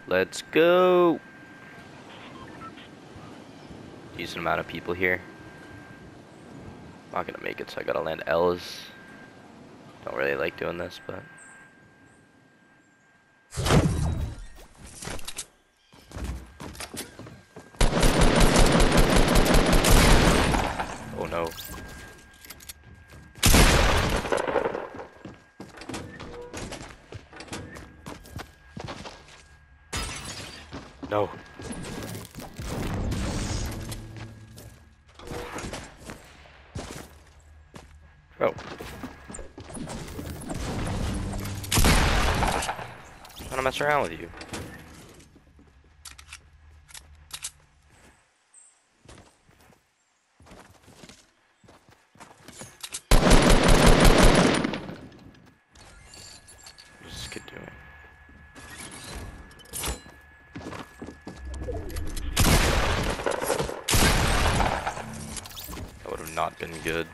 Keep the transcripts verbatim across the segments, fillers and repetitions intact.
Let's go. Decent amount of people here. Not gonna make it, so I gotta land L's. Don't really like doing this, but. Oh no. No. Oh. Trying to mess around with you. What's this kid doing? That would have not been good.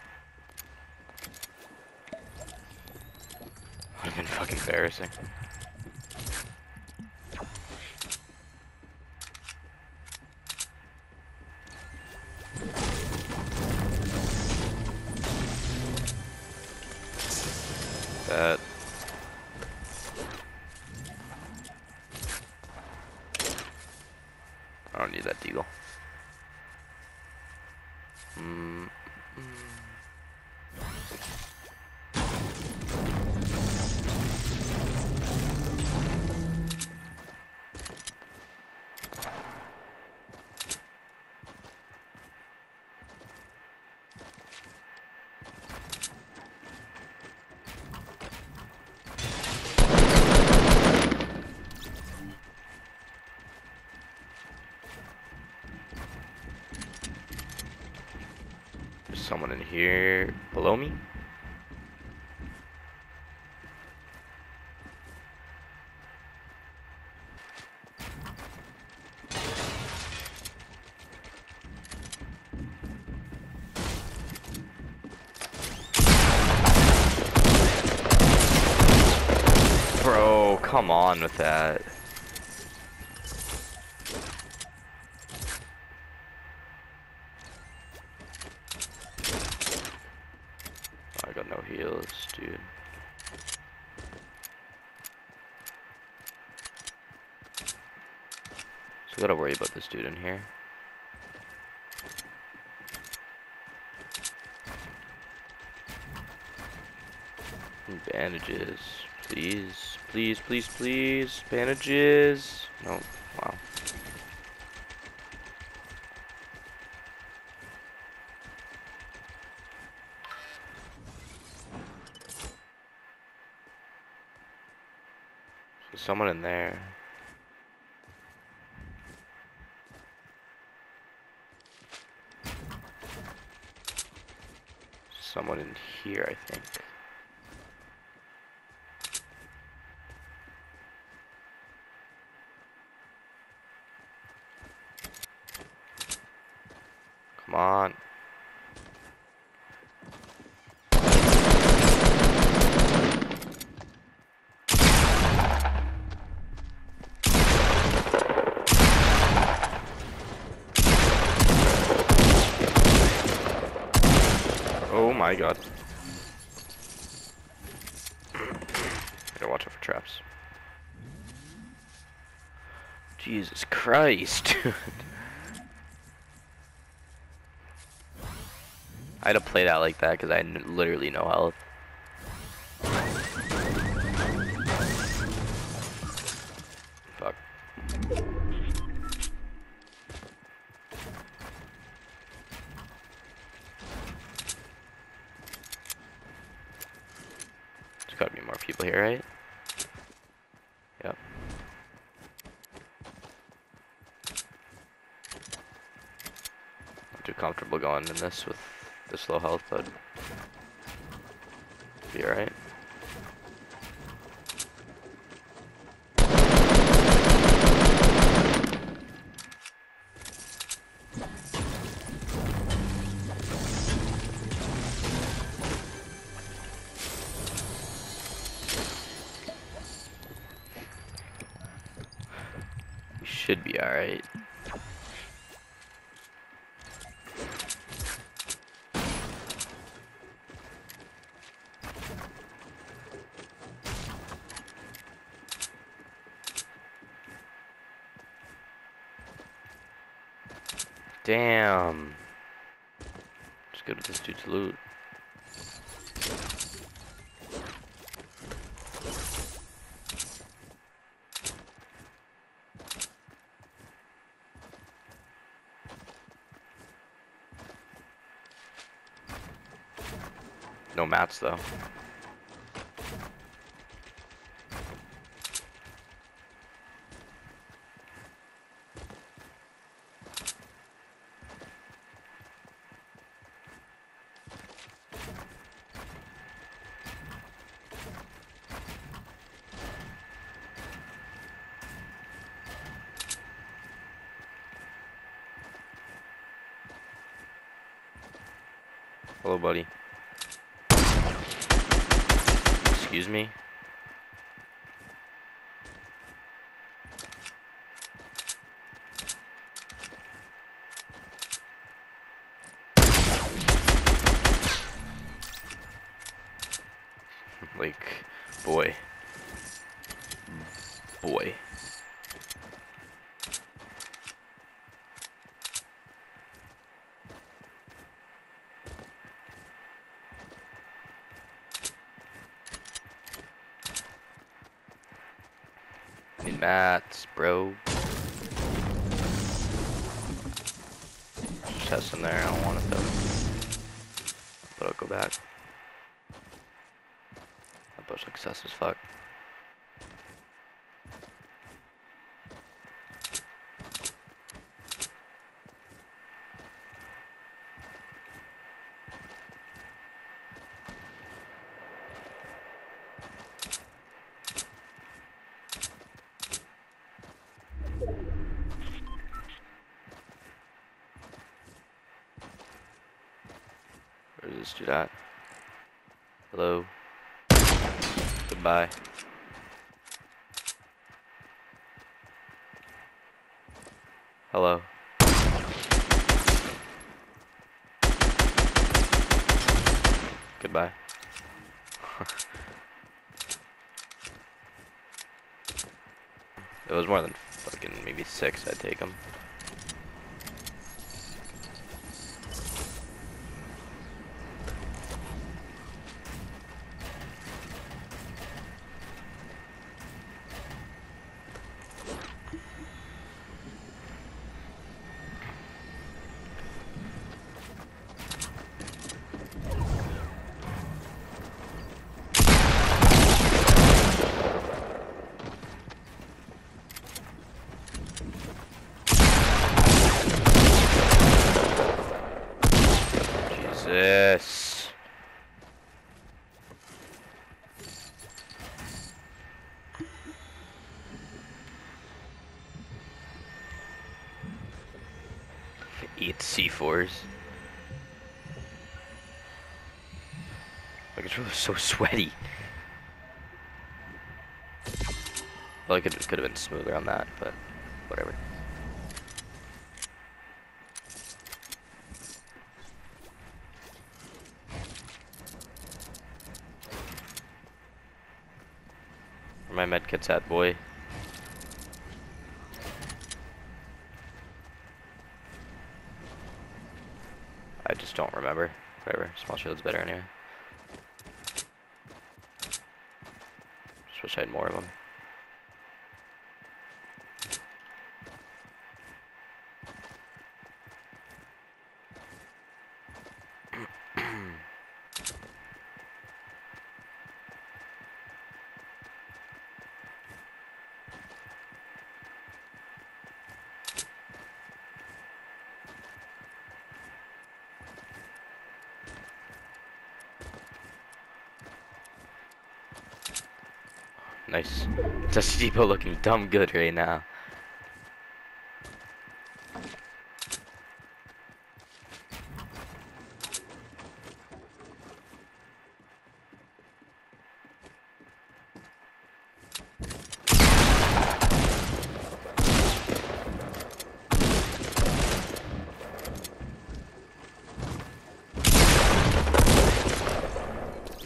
Would have been fucking embarrassing. That. I don't need that deagle. Mm. There's someone in here below me. Bro, come on with that. I got no heals, dude. So I gotta worry about this dude in here. Bandages, please, please, please, please, bandages. No, wow. There's someone in there. Someone in here, I think. Come on. Oh my god. Gotta watch out for traps. Jesus Christ, dude. I had to play that like that because I had literally no health. Fuck. There's gotta be more people here, right? Yep. Not too comfortable going in this with this low health, but be alright. should be alright. Damn. Just go to this dude's loot. No mats though. Hello, buddy. Excuse me? Like, boy. Boy. Need mats, bro. Chest in there, I don't want it though. But I'll go back. That bush looks sus as fuck. Where's this dude at? Hello? Goodbye. Hello? Goodbye. If it was more than fucking maybe six, I'd take them. Jesus. Eat C fours. My controller's so sweaty. Well, it could, could have been smoother on that, but whatever. Where my medkit's at, boy? I just don't remember. Whatever, small shield's better anyway. Just wish I had more of them. Nice. Dusty Depot looking dumb good right now.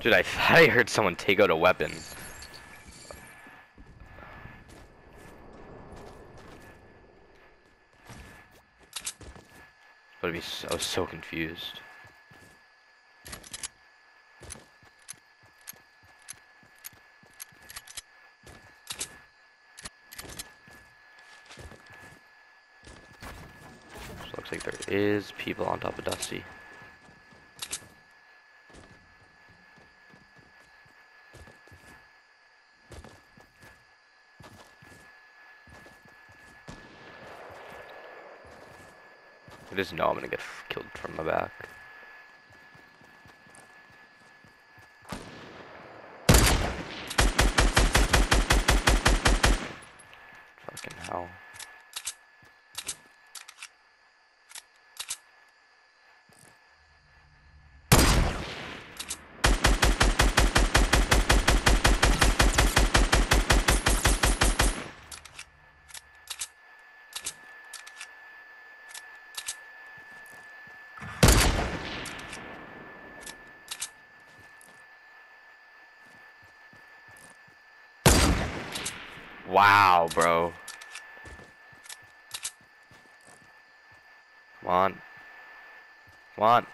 Dude, I thought I heard someone take out a weapon. But be so, I was so confused. So looks like there is people on top of Dusty. I just know I'm gonna get killed from my back. Fucking hell. Wow, bro. Come on. Come on.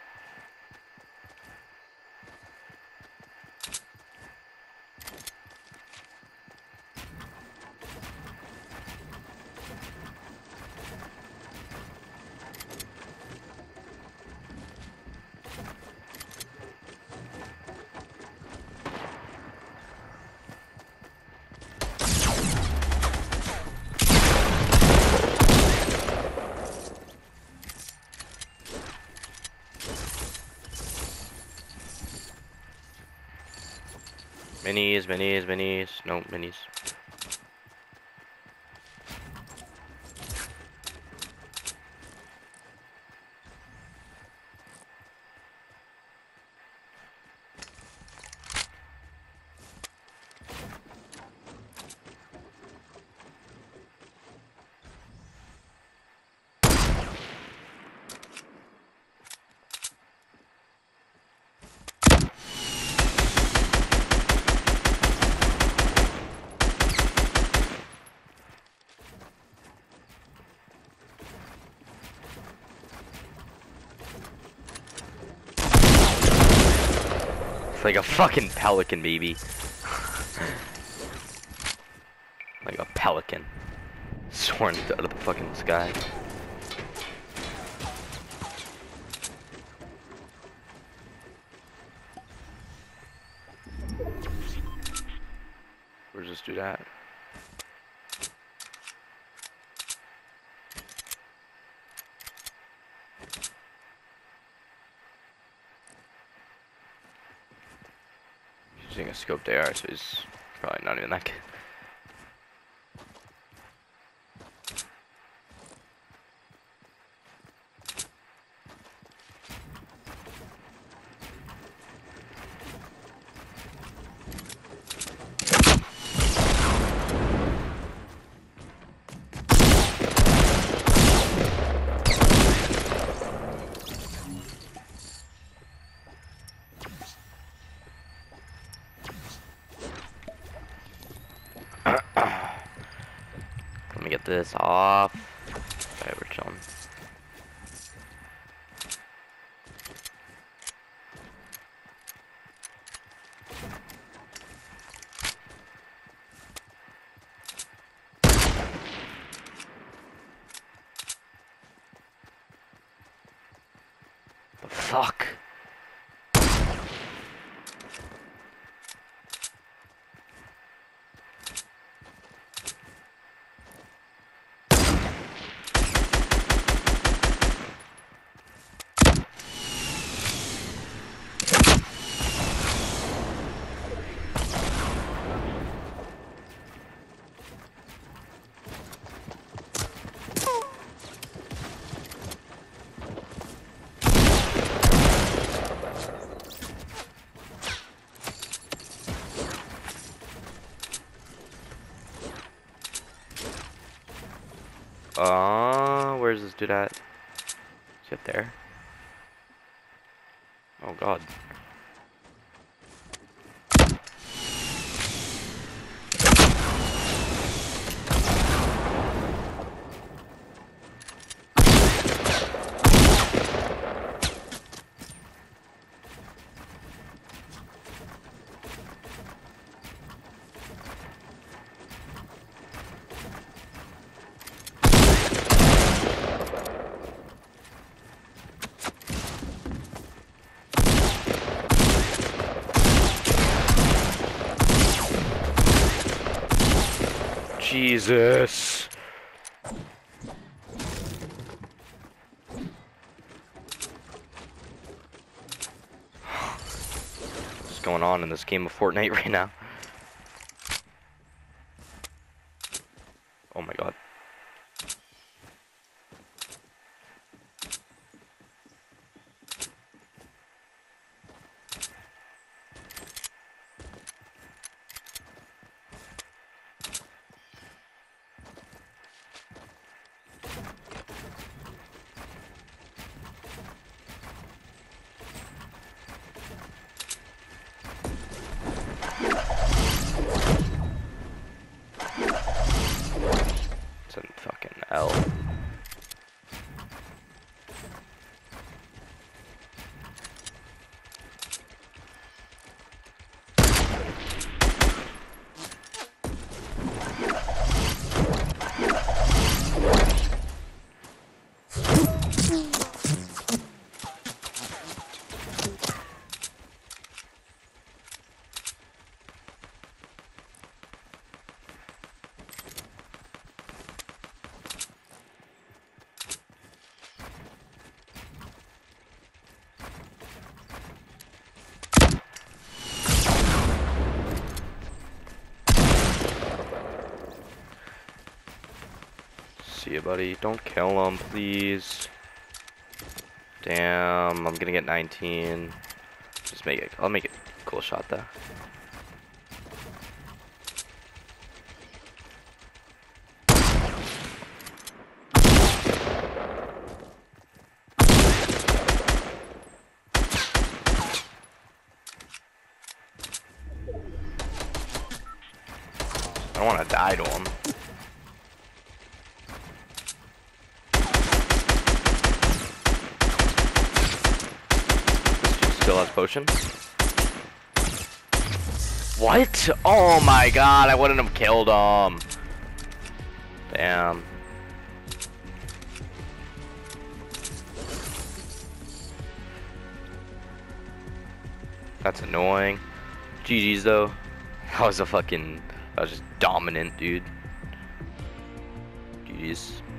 Minis, minis, minis. No, minis. It's like a fucking pelican, baby. Like a pelican. Soaring out of the fucking sky. Where's this dude at? He's using a scoped A R, so he's probably not even that good. Let me get this off. Alright, we're chilling. The fuck? Uh, where's this dude at? Is he up there? Oh god. Jesus. What's going on in this game of Fortnite right now? Oh my god. It's a fucking L. See you, buddy. Don't kill him, please. Damn, I'm gonna get nineteen. Just make it. I'll make it a cool shot though. I don't want to die to him. Still has potion. What? Oh my god, I wouldn't have killed him. Damn. That's annoying. G G's though. That was a fucking, that was just dominant, dude. G G's.